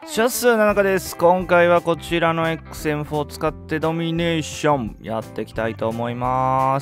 シャス7日です。今回はこちらの XM4 を使ってドミネーションやっていきたいと思います。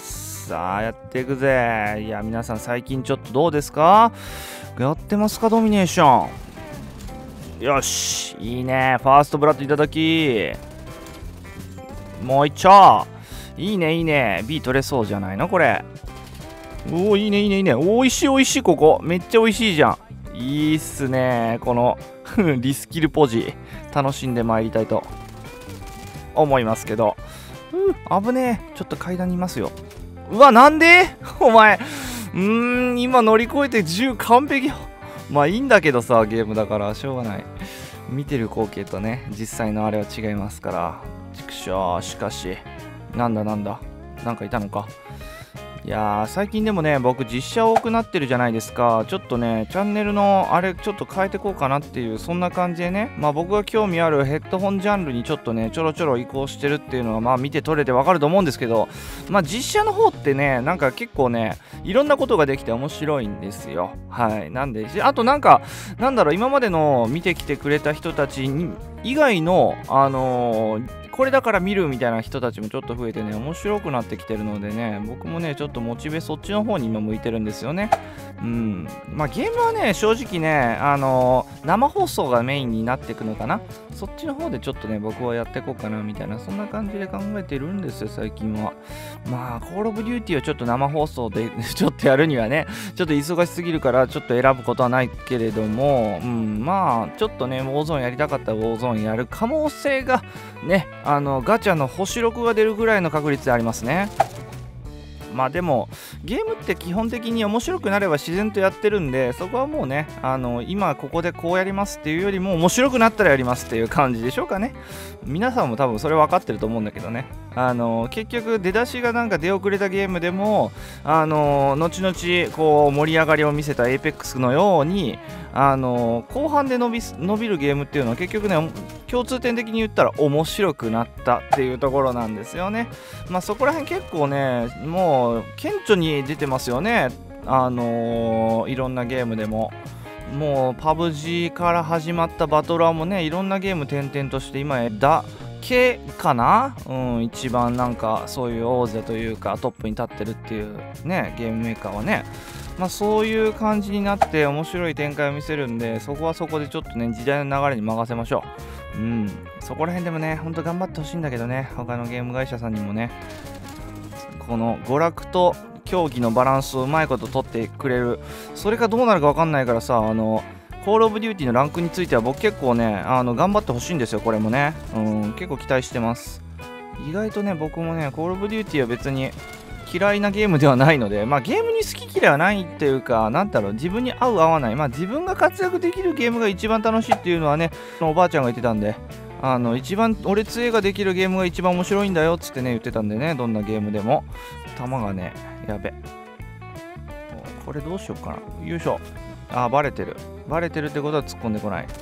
さあやっていくぜ。いや皆さん最近ちょっとどうですか？やってますかドミネーション。よしいいね。ファーストブラッドいただき、もう一丁。いいねいいね。 B 取れそうじゃないのこれ。おおいいねいいねいいね。おいしいおいしい。ここめっちゃおいしいじゃん。いいっすねこのリスキルポジ楽しんでまいりたいと思いますけど、危ねえ。ちょっと階段にいますよ。うわなんでお前今乗り越えて10完璧。まあいいんだけどさ、ゲームだからしょうがない。見てる光景とね実際のあれは違いますから。畜生。しかしなんだなんかいたのか。いやー最近でもね僕実写多くなってるじゃないですか。ちょっとねチャンネルのあれちょっと変えてこうかなっていう、そんな感じでね、まあ僕が興味あるヘッドホンジャンルにちょっとねちょろちょろ移行してるっていうのはまあ見て取れてわかると思うんですけど、まあ実写の方ってねなんか結構ねいろんなことができて面白いんですよ。はい。なんであとなんだろう、今までの見てきてくれた人たちに以外のこれだから見るみたいな人たちもちょっと増えてね面白くなってきてるのでね、僕もねちょっとモチベそっちの方に今向いてるんですよね。まあゲームはね正直ね生放送がメインになっていくのかな。そっちの方でちょっとね僕はやっていこうかなみたいな、そんな感じで考えてるんですよ最近は。まあコールオブデューティーをちょっと生放送でちょっとやるにはねちょっと忙しすぎるからちょっと選ぶことはないけれども、まあちょっとねウォーゾーンやりたかったらウォーゾーンやる可能性がねガチャの星6が出るぐらいの確率でありますね。まあでもゲームって基本的に面白くなれば自然とやってるんで、そこはもうね今ここでこうやりますっていうよりも面白くなったらやりますっていう感じでしょうかね。皆さんも多分それ分かってると思うんだけどね。結局出だしがなんか出遅れたゲームでも後々こう盛り上がりを見せた APEX のように後半で伸びるゲームっていうのは結局ね共通点的に言ったら面白くなったっていうところなんですよね。まあそこら辺結構ねもう顕著に出てますよね。いろんなゲームでももうパブ G から始まったバトラーもねいろんなゲーム転々として今だけかな、一番なんかそういう王者というかトップに立ってるっていうねゲームメーカーはね、まあそういう感じになって面白い展開を見せるんで、そこはそこでちょっとね時代の流れに任せましょう。そこら辺でもねほんと頑張ってほしいんだけどね、他のゲーム会社さんにもねこの娯楽と競技のバランスをうまいこと取ってくれる。それがどうなるか分かんないからさ、コールオブデューティーのランクについては僕結構ね頑張ってほしいんですよこれもね。結構期待してます。意外とね僕もねコールオブデューティーは別に嫌いなゲームではないので、まあゲームに好き嫌いはないっていうか、なんだろう、自分に合う合わない、まあ自分が活躍できるゲームが一番楽しいっていうのはねおばあちゃんが言ってたんで、一番俺杖ができるゲームが一番面白いんだよっつってね言ってたんでね、どんなゲームでも。弾がねやべ、これどうしようかな。よいしょ。バレてるってことは突っ込んでこない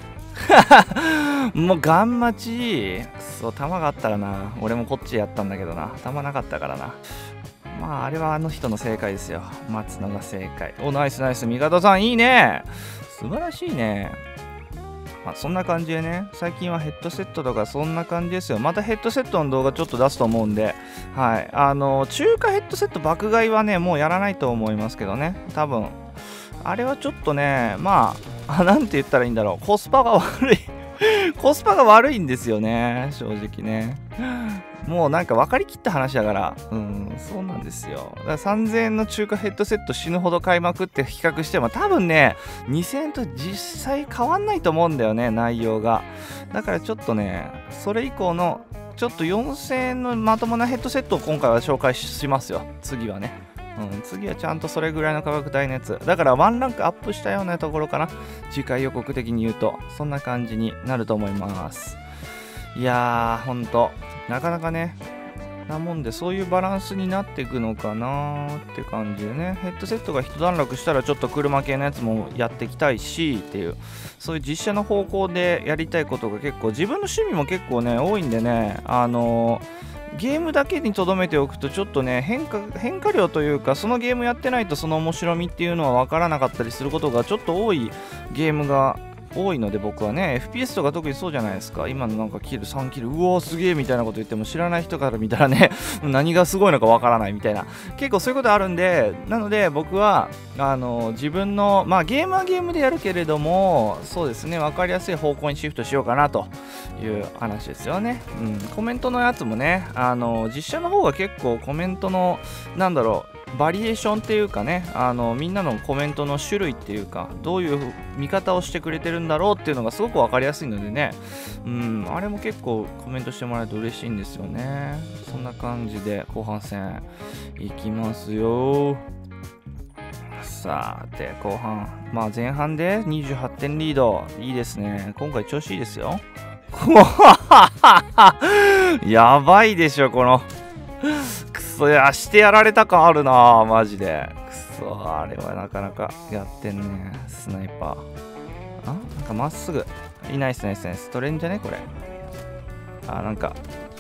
もうガン待ち。そう弾があったらな俺もこっちやったんだけどな、弾なかったからな。まああれはあの人の正解ですよ。待つのが正解。おナイスナイス、味方さんいいね、素晴らしいね。まあ、そんな感じでね最近はヘッドセットとかそんな感じですよ。またヘッドセットの動画ちょっと出すと思うんで、はい中華ヘッドセット爆買いはねもうやらないと思いますけどね。多分あれはちょっとねまあなんて言ったらいいんだろう、コスパが悪いコスパが悪いんですよね正直ね。もうなんか分かりきった話だからそうなんですよ。だから3000円の中華ヘッドセット死ぬほど買いまくって比較しても多分ね2000円と実際変わんないと思うんだよね内容が。だからちょっとねそれ以降のちょっと4000円のまともなヘッドセットを今回は紹介しますよ次はね。次はちゃんとそれぐらいの価格帯のやつだからワンランクアップしたようなところかな、次回予告的に言うとそんな感じになると思います。いやーほんとなかなかねなもんでそういうバランスになっていくのかなーって感じでね、ヘッドセットが一段落したらちょっと車系のやつもやっていきたいしっていう、そういう実写の方向でやりたいことが結構自分の趣味も結構ね多いんでねゲームだけに留めておくとちょっとね変化量というかそのゲームやってないとその面白みっていうのは分からなかったりすることがちょっと多いゲームが多いので、僕はね FPS とか特にそうじゃないですか。今のなんかキル3キル、うおーすげえみたいなこと言っても知らない人から見たらね何がすごいのかわからないみたいな、結構そういうことあるんで、なので僕は自分のゲームはゲームでやるけれども、そうですね、分かりやすい方向にシフトしようかなという話ですよね。コメントのやつもね、実写の方が結構コメントのなんだろう、バリエーションっていうかね、みんなのコメントの種類っていうか、どういう見方をしてくれてるんだろうっていうのがすごく分かりやすいのでね、あれも結構コメントしてもらえると嬉しいんですよね。そんな感じで後半戦いきますよ。さて後半、前半で28点リード、いいですね。今回調子いいですよ。やばいでしょこのくそ、してやられた感あるなマジで。くそ、あれはなかなかやってんね。スナイパーなんかまっすぐいないっすね。取れんじゃねこれ。なんか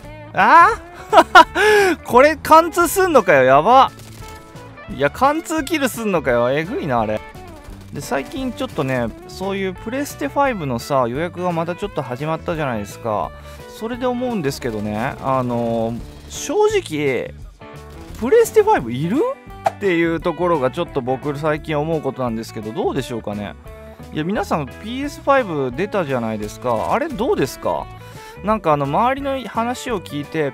これ貫通すんのかよ。やば。いや貫通キルすんのかよ。えぐいなあれで。最近ちょっとね、そういうプレステ5のさ予約がまたちょっと始まったじゃないですか。それで思うんですけどね、正直プレステ5いるっていうところがちょっと僕最近思うことなんですけど、どうでしょうかね。いや皆さん PS5 出たじゃないですか。あれどうですか。なんか周りの話を聞いて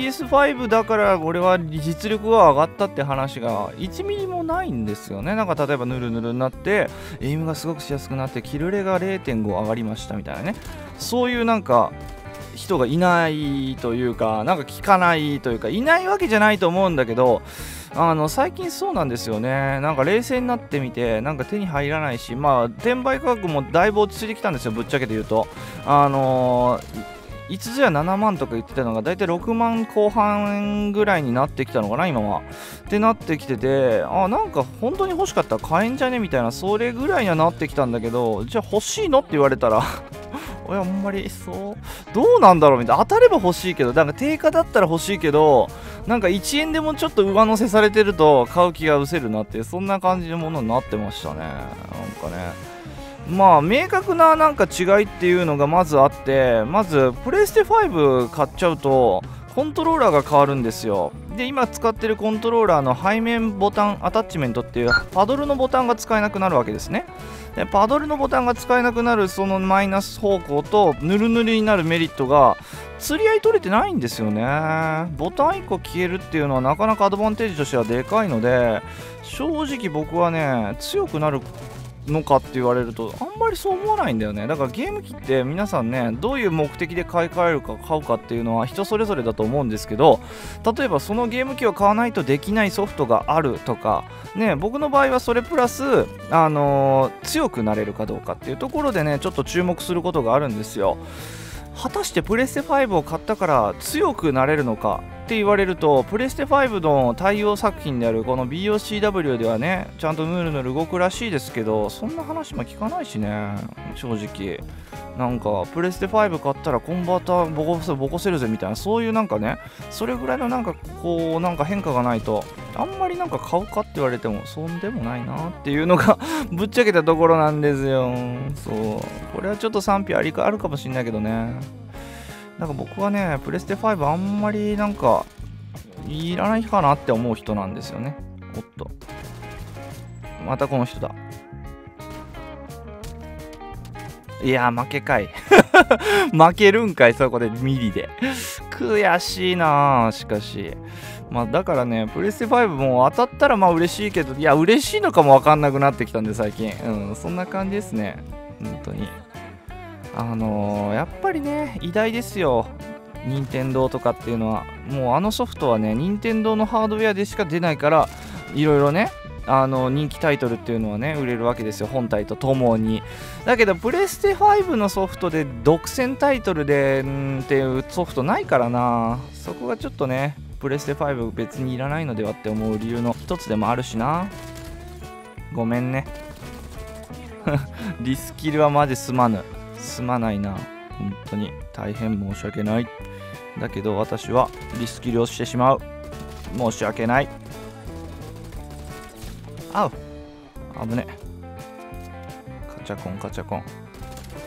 PS5 だから俺は実力が上がったって話が1ミリもないんですよね。なんか例えばヌルヌルになってエイムがすごくしやすくなってキルレが 0.5 上がりましたみたいなね、そういうなんか人がいないというか、なんか聞かないというか、いないわけじゃないと思うんだけど、最近そうなんですよね。なんか冷静になってみて、なんか手に入らないし、転売価格もだいぶ落ち着いてきたんですよ、ぶっちゃけて言うと。いつぞや7万とか言ってたのがだいたい6万後半ぐらいになってきたのかな今は。ってなってきてて、なんか本当に欲しかったら買えんじゃねみたいな、それぐらいにはなってきたんだけど、じゃあ欲しいのって言われたら俺あんまりどうなんだろうみたいな。当たれば欲しいけど、なんか定価だったら欲しいけど、なんか1円でもちょっと上乗せされてると買う気が失せるなっていう、そんな感じのものになってましたね。なんかね、明確ななんか違いっていうのがまずあって、まずプレステ5買っちゃうとコントローラーが変わるんですよ。で今使ってるコントローラーの背面ボタンアタッチメントっていうパドルのボタンが使えなくなるわけですね。でパドルのボタンが使えなくなるそのマイナス方向とヌルヌルになるメリットが釣り合い取れてないんですよね。ボタン1個消えるっていうのはなかなかアドバンテージとしてはでかいので、正直僕はね強くなるのかって言われるとあんまりそう思わないんだよね。だからゲーム機って皆さんね、どういう目的で買い替えるか買うかっていうのは人それぞれだと思うんですけど、例えばそのゲーム機を買わないとできないソフトがあるとかね、僕の場合はそれプラス強くなれるかどうかっていうところでね、ちょっと注目することがあるんですよ。果たしてプレステ5を買ったから強くなれるのかって言われると、プレステ5の対応作品であるこの BOCW ではねちゃんとヌルヌル動くらしいですけど、そんな話も聞かないしね。正直なんかプレステ5買ったらコンバーターボコせるぜみたいな、そういうなんかね、それぐらいのなんかこうなんか変化がないとあんまりなんか買うかって言われてもそんでもないなっていうのがぶっちゃけたところなんですよ。そうこれはちょっと賛否あるかもしれないけどね。なんか僕はねプレステ5あんまりなんかいらないかなって思う人なんですよね。おっとまたこの人だ。いや負けかい負けるんかいそこでミリで悔しいな。しかしだからねプレステ5も当たったら嬉しいけど、いや嬉しいのかも分かんなくなってきたんで最近。そんな感じですね本当に。やっぱりね偉大ですよ任天堂とかっていうのは。もうソフトはね任天堂のハードウェアでしか出ないから、いろいろね人気タイトルっていうのはね売れるわけですよ、本体とともに。だけどプレステ5のソフトで独占タイトルでっていうソフトないからな。そこがちょっとねプレステ5別にいらないのではって思う理由の一つでもあるしな。ごめんねリスキルはマジすまないな本当に大変申し訳ない。だけど私はリスキルをしてしまう。申し訳ない。危ね。カチャコン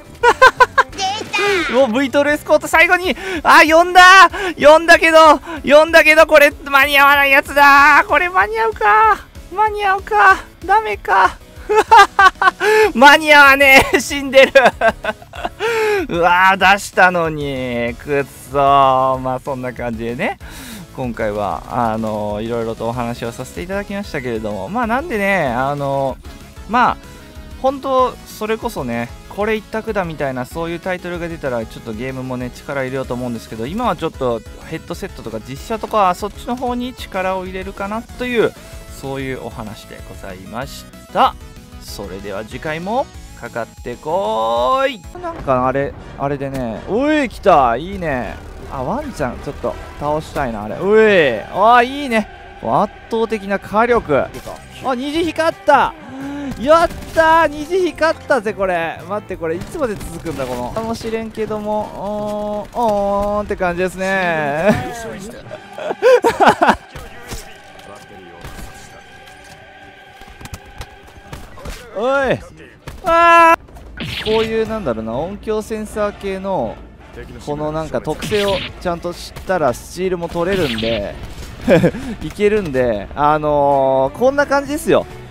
もう V トルエスコート最後に、呼んだけど、これ間に合わないやつだ。これ間に合うかダメか間に合わねえ、死んでるうわー、出したのに、くっそー。まあそんな感じでね、今回はいろいろとお話をさせていただきましたけれども、まあなんでね、まあ本当それこそね、これ一択だみたいなそういうタイトルが出たらちょっとゲームもね力入れようと思うんですけど、今はちょっとヘッドセットとか実写とかそっちの方に力を入れるかなという、そういうお話でございました。それでは次回もかかってこーい。なんかあれでね、おい来た、いいね。ワンちゃんちょっと倒したいな、あれ。おい、いいね。圧倒的な火力。虹光った、やったー、虹光ったぜ。これ待って、これいつまで続くんだこの。かもしれんけども、おーんって感じですねおい、こういうなんだろうな、音響センサー系のこのなんか特性をちゃんと知ったらスチールも取れるんでいけるんで、こんな感じですよ。